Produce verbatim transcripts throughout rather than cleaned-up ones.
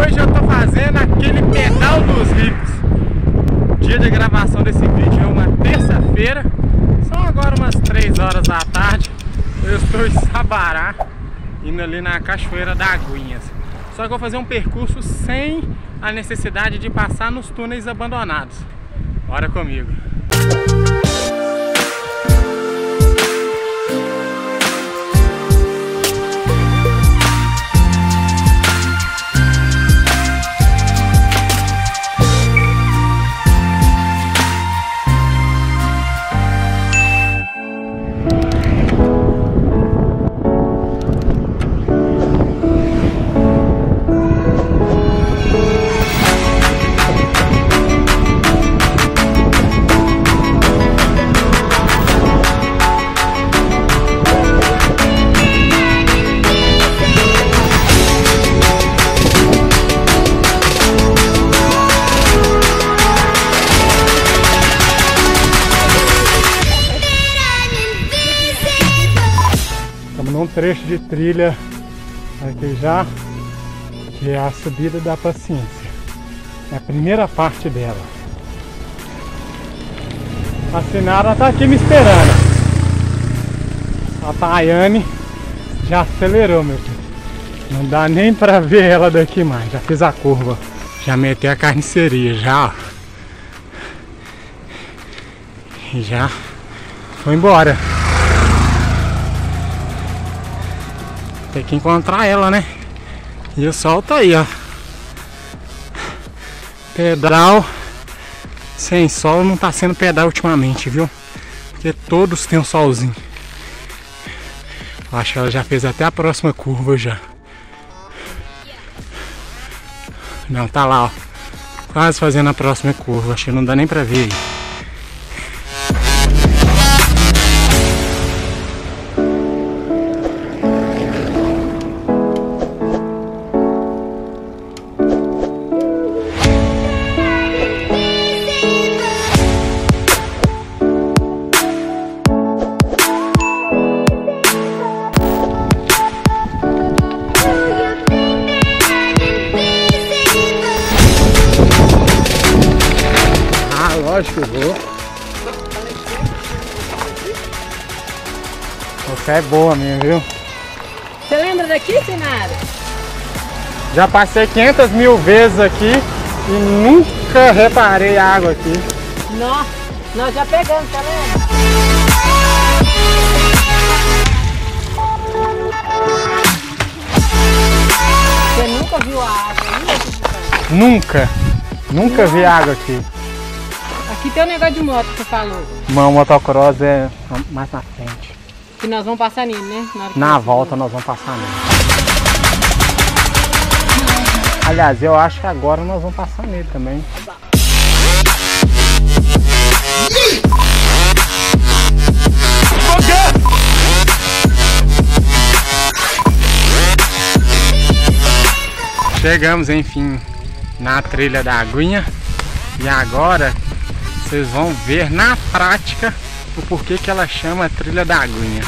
Hoje eu tô fazendo aquele pedal dos ricos. Dia de gravação desse vídeo é uma terça-feira. São agora umas três horas da tarde. Eu estou em Sabará, indo ali na Cachoeira da Aguinhas. Só que eu vou fazer um percurso sem a necessidade de passar nos túneis abandonados. Bora comigo. Num trecho de trilha aqui já, que é a subida da paciência. É a primeira parte dela. A Sinara tá aqui me esperando. A Tayane já acelerou, meu filho. Não dá nem pra ver ela daqui mais. Já fiz a curva. Já meti a carniceria já, ó. E já foi embora. Tem que encontrar ela, né? E o sol tá aí, ó. Pedal sem sol não tá sendo pedal ultimamente, viu? Porque todos têm um solzinho. Acho que ela já fez até a próxima curva já. Não, tá lá, ó. Quase fazendo a próxima curva. Acho que não dá nem pra ver aí. Lógico que eu vou. Você é boa mesmo, viu? Você lembra daqui, Sinara? Já passei quinhentas mil vezes aqui e nunca reparei a água aqui. Nossa, nós já pegamos, tá vendo? Você nunca viu a água aí? Nunca. Nunca vi água aqui. Aqui tem um negócio de moto que você falou. Uma motocross é mais na frente. Que nós vamos passar nele, né? Na, na volta nós vamos passar nele. Aliás, eu acho que agora nós vamos passar nele também. Chegamos, enfim, na trilha da Aguinha. E agora vocês vão ver na prática o porquê que ela chama Trilha da Aguinha.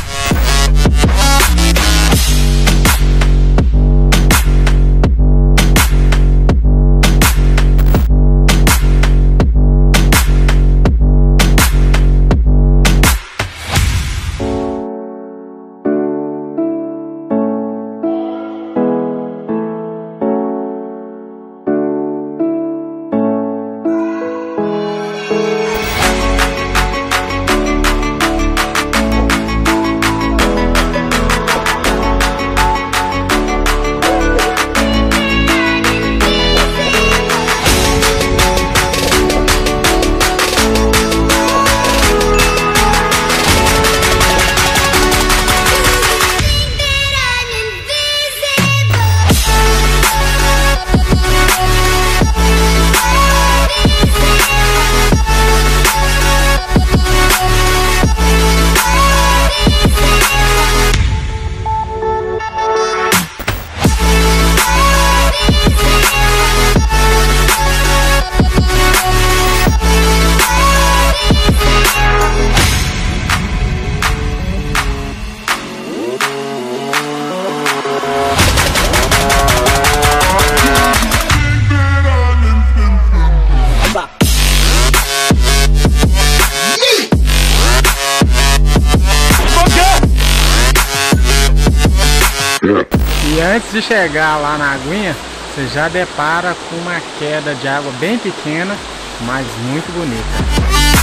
antes de chegar lá na aguinha, você já depara com uma queda de água bem pequena, mas muito bonita.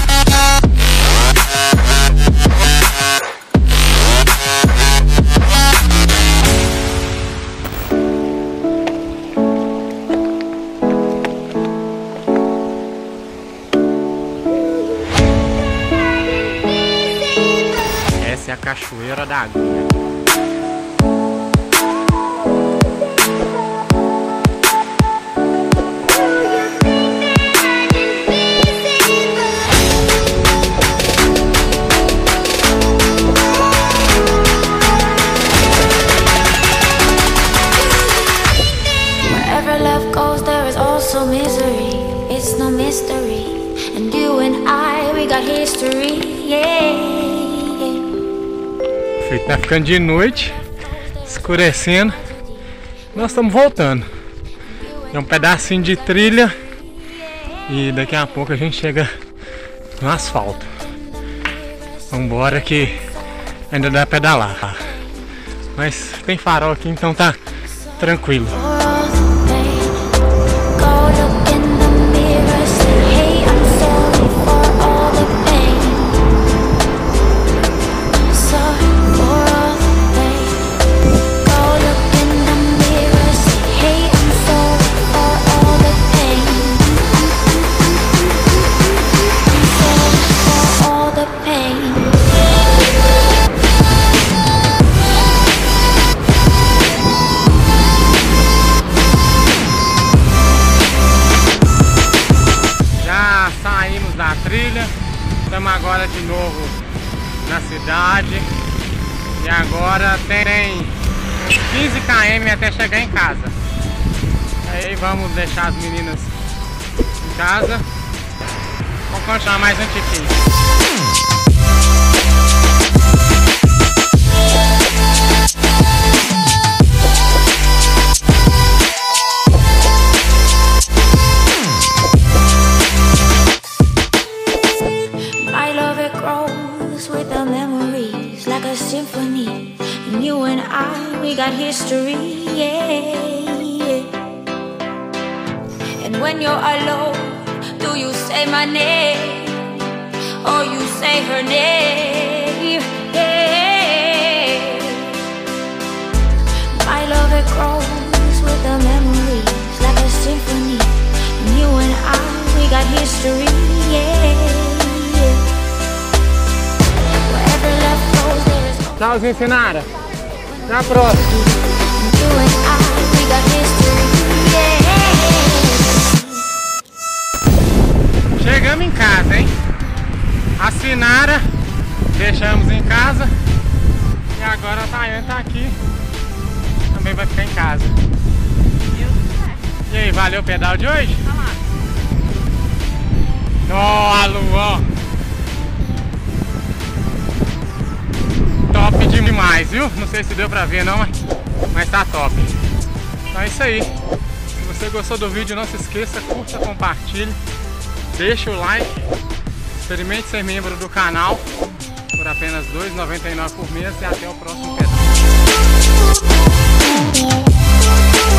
Essa é a Cachoeira da Aguinha. Wherever love goes, there is also misery. It's no mystery. And you and I, we got history. Yeah. Tá ficando de noite, escurecendo. Nós estamos voltando. É um pedacinho de trilha e daqui a pouco a gente chega no asfalto. Vambora que ainda dá pra pedalar. Mas tem farol aqui, então tá tranquilo. Trilha, estamos agora de novo na cidade e agora tem quinze quilômetros até chegar em casa. Aí vamos deixar as meninas em casa, vamos continuar mais um tiquinho. Symphony, and you and I, we got history, yeah. And when you're alone, do you say my name, or you say her name, yeah. My love, it grows with the memories, like a symphony, and you and I, we got history, yeah. Wherever love goes, there is Tchauzinho, Sinara. Até a próxima. Chegamos em casa, hein? A Sinara deixamos em casa e agora a Tayane tá aqui. Também vai ficar em casa. E aí, valeu o pedal de hoje? Ó, a Luan. Top demais, viu? Não sei se deu pra ver não, mas tá top. Então é isso aí. Se você gostou do vídeo, não se esqueça, curta, compartilhe, deixa o like, experimente ser membro do canal por apenas dois reais e noventa e nove centavos por mês e até o próximo pedal.